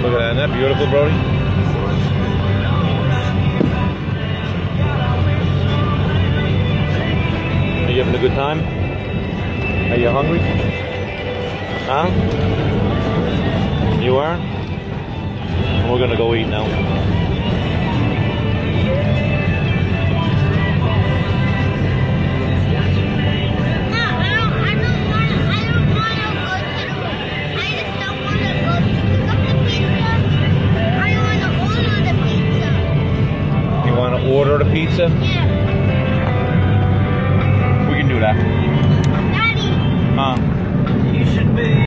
Look at that. Isn't that beautiful, Brody? Are you having a good time? Are you hungry? Huh? You are? We're gonna go eat now. Order the pizza? Yeah. We can do that. Daddy. Huh? You should be.